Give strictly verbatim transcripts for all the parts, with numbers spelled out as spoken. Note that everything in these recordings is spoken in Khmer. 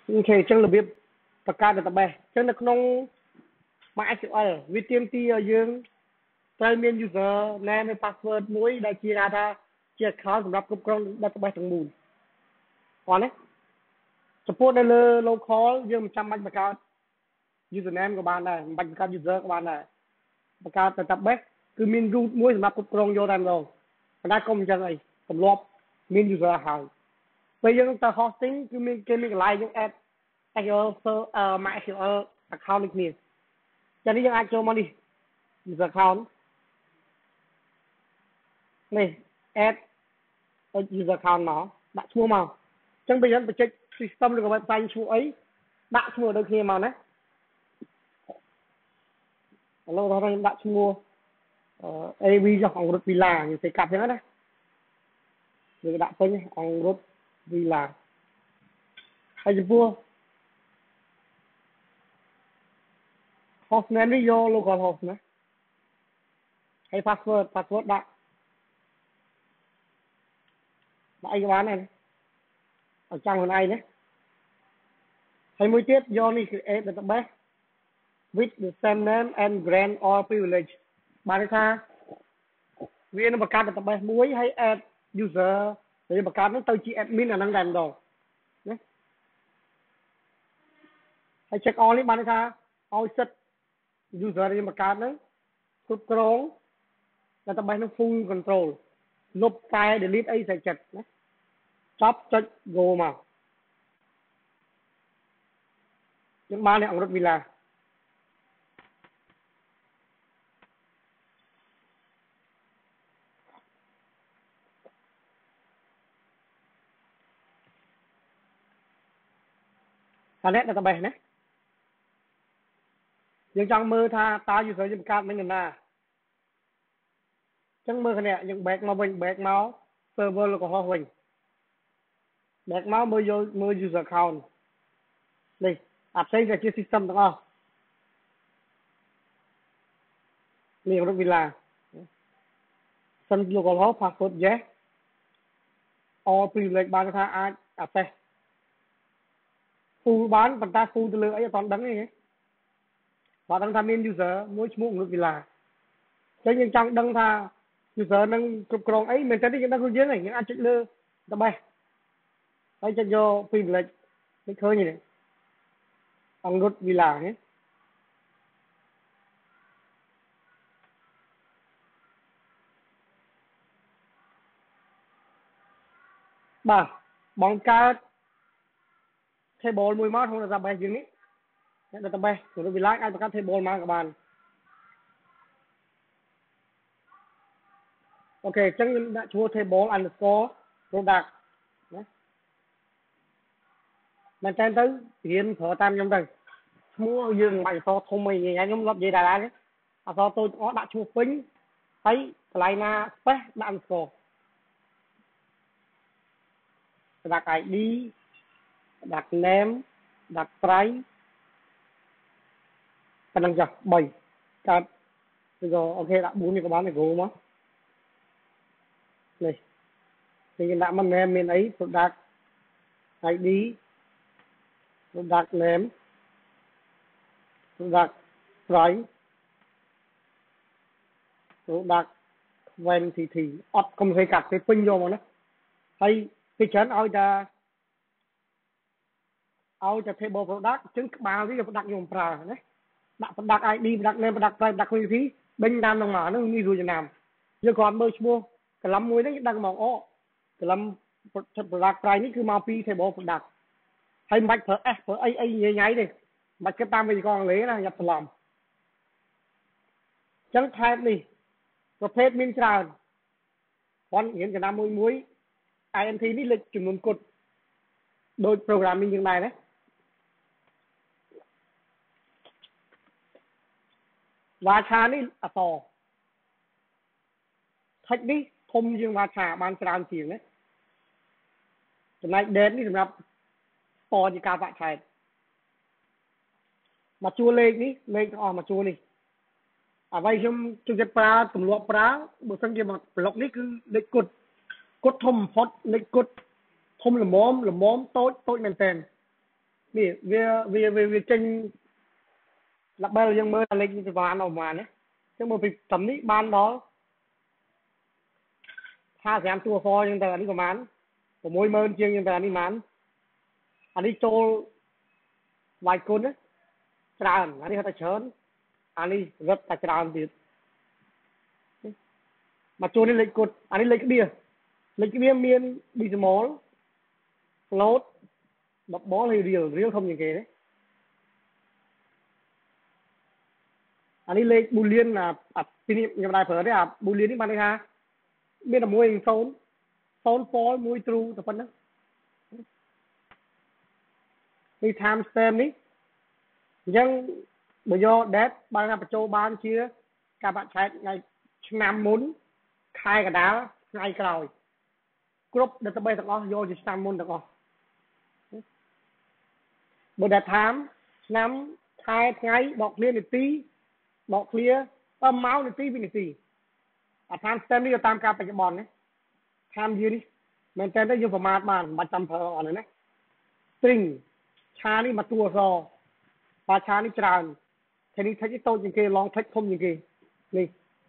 ok chân là việcประกาศแต่แบบchân làក្នុង MySQL វាទាមទារឲ្យយើងត្រូវមាន user name និង password មួយដែលជាថាជា account សម្រាប់គ្រប់គ្រង database ទាំងមូលអត់ទេចំពោះនៅលើ local យើងមិនចាំបាច់បង្កើត username ក៏បានដែរមិនបាច់បង្កើត user ក៏បានដែរបង្កើត database គឺមាន root មួយសម្រាប់គ្រប់គ្រងយកតែម្ដងប៉ុន្តែកុំអញ្ចឹងអីទម្លាប់មាន user ហើយពេលយើងទៅ hosting គឺមានគេមានកន្លែងយើង add SQL MySQL account នេះគ្នាចានេះយើងអាចចូលមកនេះ user account នេះ add user account មកដាក់ឈ្មោះមកអញ្ចឹងពេលយើងបញ្ចេញ system ឬក៏ website ឈ្មោះអីដាក់ឈ្មោះដូចគ្នាមកណាឥឡូវខ្ញុំដាក់ឈ្មោះ a v ចុះអង្គរត់ villa យើងទៅកាត់អញ្ចឹងណាយើងដាក់ពេញអង្គរត់ villa ហើយចំពោះ host name នេះយក local host ណាហើយ password password ដាក់ដាក់អីក៏បានដែរឲ្យចាំខ្លួនឯងណាហើយមួយទៀតយកនេះគឺ create database with the same name and grant all privilege បានន័យថាវានឹងបង្កើត database មួយហើយ add user ដែលបង្កើតនោះទៅជា admin អាហ្នឹងតែម្ដងណាហើយ check all នេះបានន័យថាឲ្យសិទ្ធ user ដែលបង្កើតហ្នឹងគ្រប់គ្រង database នោះ full control លុប file delete អីស្អីចិត្តណាចប់ចុច go មកយើងបាននេះអង្គរត់ villa អានេះ database ណាយើងចង់មើលថាតើ user យើងបង្កើតមិញណាអញ្ចឹងមើលគ្នាយើង back មកវិញ back មក server localhost វិញ back មកមើលយកមើល user account នេះអាផ្សេងតែជា system ទាំងអស់នេះអង្គរត់ villa សិន localhost password yes all privilege បានថាអាច access full បានប៉ុន្តែ full ទៅលើអីអត់ដឹងទេបើដឹងថាមាន user មួយឈ្មោះអង្គរត់ villa អញ្ចឹងយើងចង់ដឹងថា user នឹងគ្រប់គ្រងអីមែនតើយើងដឹងខ្លួនយើងហ្នឹងយើងអាចចុចលើ database ហើយចុចយក privilege នេះឃើញទេអង្គរត់ villa ហ៎បាទបង្កើត table មួយមកក្នុង database យើងនេះ database អង្គរត់ villa អាចបង្កើត table មកក៏បានអូខេអញ្ចឹងខ្ញុំដាក់ឈ្មោះ table underscore product ណាមែនតើទៅរៀនប្រើតាមខ្ញុំទៅឈ្មោះយើងមិនបាច់អក្សរធំអីថ្ងៃខ្ញុំលប់និយាយដែរដែរអក្សរតូចអស់ដាក់ឈ្មោះពេញហើយកន្លែងណា space ដាក់ underscore ដាក់ id ដាក់ name ដាក់ price ប៉ុណ្ណឹងចុះបីកើតឬក៏អូខេដាក់បួននេះក៏បានដែរគ្រូមកនេះយើងដាក់មក name មានអី product id product name product price product quantity អត់កុំឲ្យកាត់ទៅពេញយកមកណាហើយពីច្រើនឲ្យតែឲ្យតែ table product អញ្ចឹងក្បាលវា product ខ្ញុំប្រើណាដាក់ product id product name product price product quantity ដេញតាមនឹងមកហ្នឹងនេះរួចចំណាំយើងគ្រាន់មើលឈ្មោះកលឹមមួយហ្នឹងដឹងហ្មងអូកលឹម product price នេះគឺមកពី table product ហើយមិនបាច់ប្រើ s ប្រើអីអីញ៉ៃញ៉ៃទេមិនបាច់គិតតាមវិធីអង់គ្លេសណាញ៉ាប់ច្រឡំអញ្ចឹង type នេះប្រភេទមានច្រើនគាត់រៀនកណ្ដាលមួយមួយ int នេះលេខចំនួនគត់ដូច programming យើងដែរណាវាឆានេះអក្សរ text នេះធំជាងវាឆាបានច្រើនជាងណាចំណែក date នេះសម្រាប់ស្ពជាការបាក់ឆែកមកជួរលេខនេះលេខទាំងអស់មកជួរនេះអ្វីខ្ញុំជួយចិត្តប្រើទម្លាប់ប្រើបើសិនជាមកប្លុកនេះគឺលេខគត់គត់ធំបំផុតលេខគត់ធំល្មមល្មមតូចតូចមែនតើនេះវាវាវាចេញ label យើងមើលលេខនេះប្រហែលប្រហែលណាចឹងមកពីត្រឹមនេះបានដល់ห้าสิบតួ for ចឹងទៅអានេះប្រហែលหกหมื่นជាងចឹងទៅអានេះប្រហែលអានេះចូលវាយគុណណាច្រើនអានេះហត់តែច្រើនអានេះរត់តែច្រើនទៀតមកជួននេះលេខគុណអានេះលេខក្បៀលេខក្បៀមាន decimal float double ហើយ real real ធំជាងគេទេអានេះលេខ boolean អាពីនេះខ្ញុំដែរប្រើទេអា boolean នេះបានន័យថាមានតែមួយ0 0 false មួយ true តែប៉ុណ្ណឹងនេះ time stamp នេះអញ្ចឹងបើយក date បានបញ្ចូលបានជាការបាក់ឆែកថ្ងៃឆ្នាំមុនខែកដាលថ្ងៃក្រោយគ្រប់ database ទាំងអស់យកជាឆ្នាំមុនទាំងអស់បើ date time ឆ្នាំខែថ្ងៃបកគ្នានាទីបកគ្នាអឺម៉ោងនាទីវិនាទីអា time stamp នេះទៅតាមការបច្ចុប្បន្នណា time យឺនេះមែនតើយើងប្រមាថបានមិនបាច់ចាំប្រើអត់ទេណា string ឆានេះមកតួអក្សរបើឆានេះច្រើនតែនេះ text នេះតូចជាងគេ long text ធំជាងគេនេះ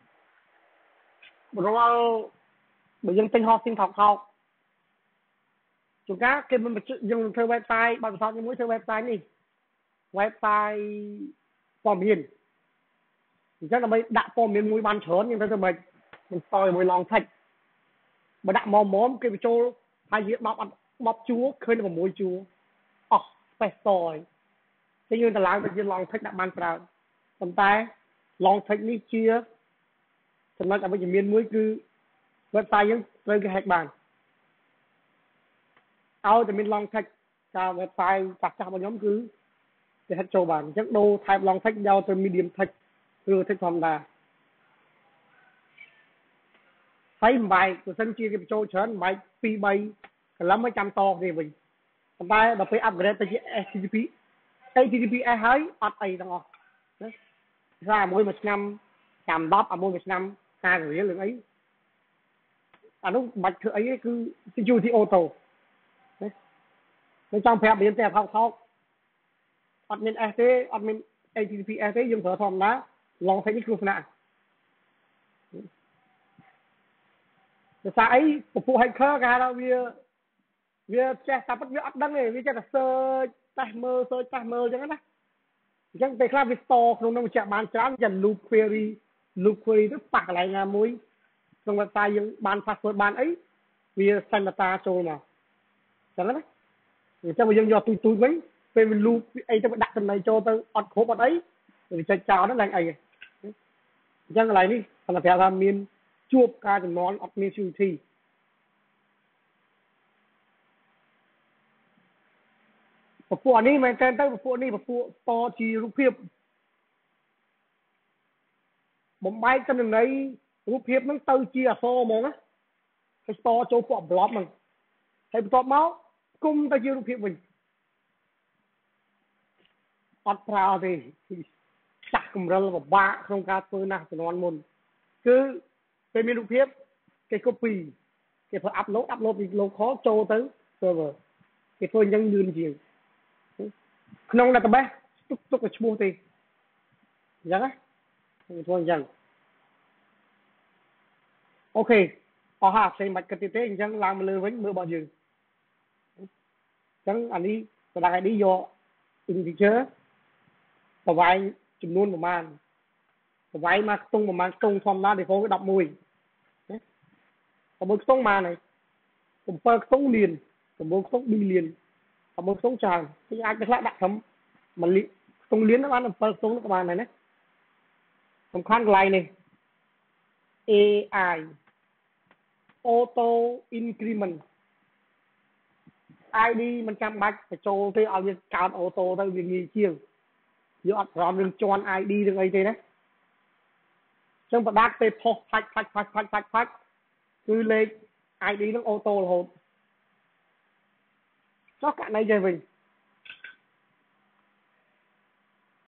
រាល់បើយើងទិញ hosting ថោកថោកជួនកាលគេមិនយើងធ្វើ website បើកសោតមួយធ្វើ website នេះ website ព័ត៌មានអញ្ចឹងដើម្បីដាក់ព័ត៌មានមួយបានច្រើនយើងទៅធ្វើម៉េចមិនស្ទើរមួយ long text បើដាក់មកមកគេបញ្ចូលហើយវាដប់អត់ដប់ជួរឃើញតែ៦ជួរអស់ space store តែយើងទៅឡើងទៅជា long text ដាក់បានច្រើនប៉ុន្តែ long text នេះជាចំណុចអវិជ្ជមានមួយគឺ website យើងត្រូវគេ hack បានឲ្យតែមាន long text តាម website ចាស់ចាស់របស់ខ្ញុំគឺគេ hack ចូលបានអញ្ចឹងដូរ type long text យកទៅ medium text ឬ text ធម្មតាហើយមិនបែកបើសិនជាគេបញ្ចូលច្រើនមិនបែកពីរបីកន្លឹមឲ្យចាំតគ្នាវិញប៉ុន្តែដល់ពេល upgrade ទៅជា étទីទីពី étទីទីពី ес ហើយអត់អីទាំងអស់ណាថាមួយមួយឆ្នាំចាំដប់អាមួយមួយឆ្នាំហាសិបរៀលរឿងអីអានោះមិនបាច់ធ្វើអីទេគឺ security auto ណាខ្ញុំចង់ប្រាប់រៀនតែថោកថោកអត់មាន ес ទេអត់មាន étទីទីពី ес ទេយើងប្រើធម្មតា long text នេះគ្រោះថ្នាក់ភាសាអីពពួក hacker គេហៅថាវាវាចេះតែពិតវាអត់ដឹងទេវាចេះតែ search តេស្តមើល search តេស្តមើលអញ្ចឹងណាអញ្ចឹងពេលខ្លះវា store ក្នុងនោះបញ្ជាក់បានច្រើនចា loop query loop query ទៅប៉ះកន្លែងណាមួយក្នុង website យើងបាន password បានអីវា send data ចូលមកអញ្ចឹងណាអញ្ចឹងបើយើងយកទូចទូចវិញពេលវា loop អីទៅដាក់ចំណៃចូលទៅអត់គ្រប់អត់អីវាចេញចោលហ្នឹងឡើងអីអញ្ចឹងកន្លែងនេះគាត់ប្រាប់ថាមានជួបការចំនួនអត់មាន security ពពួកនេះមែនតើទៅពពួកនេះពពួកតជារូបភាពបំបែកទិន្នន័យរូបភាពហ្នឹងទៅជាអក្សរហ្មងណាហើយតចូលពួក blob ហ្នឹងហើយបន្ទាប់មកគុំទៅជារូបភាពវិញអត់ប្រើទេចាស់កម្រិលពិបាកក្នុងការធ្វើណាស់ជំនាន់មុនគឺពេលមានរូបភាពគេ copy គេធ្វើ upload upload ពី local ចូលទៅ server គេធ្វើអញ្ចឹងលឿនជាងក្នុង database ទុកទុកតែឈ្មោះទេអញ្ចឹងណាគេធ្វើអញ្ចឹងអូខេអស់ហើយផ្សេងមិនគិតទៀតទេអញ្ចឹងឡើងមកលើវិញមើលរបស់យើងអញ្ចឹងអានេះបដា iD យក integer ប្រវែងចំនួនប្រមាណប្រវែងមកខ្ទង់ប្រមាណខ្ទង់ធម្មតា default វាដប់មួយណាប្រមួយខ្ទង់បានហើយ7ខ្ទង់លាន9ខ្ទង់ billion 6ខ្ទង់ច្រើនគេអាចទៅខ្លះដាក់ត្រឹមមួយលានខ្ទង់លានបាន7ខ្ទង់ក៏បានដែរណាសំខាន់កន្លែងនេះ เอ ไอ auto increment ไอ ดี មិនចាំបាច់បញ្ចូលទេឲ្យវាកើត auto ទៅវាងាយជាងយកអត់ប្រមរឿងជន់ ไอ ดี រឿងអីទេណាចឹងប្រដាប់ពេលផុសផាច់ផាច់ផាច់ផាច់ផាច់ផាច់គឺលេខ ไอ ดี នឹង auto រហូតចុះករណីចេះវិញ